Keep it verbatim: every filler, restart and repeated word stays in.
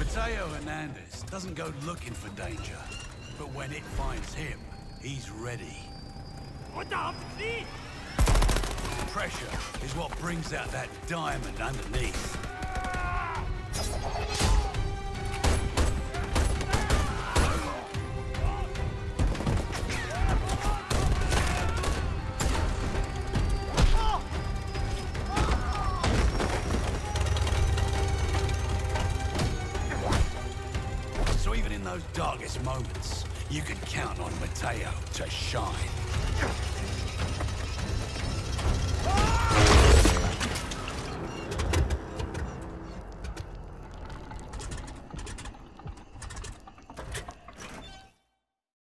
Mateo Hernendez doesn't go looking for danger, but when it finds him, he's ready. Pressure is what brings out that diamond underneath. So even in those darkest moments, you can count on Mateo to shine.